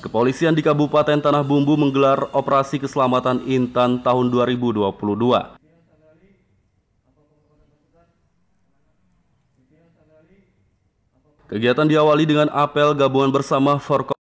Kepolisian di Kabupaten Tanah Bumbu menggelar Operasi Keselamatan Intan tahun 2022. Kegiatan diawali dengan apel gabungan bersama Forkopimda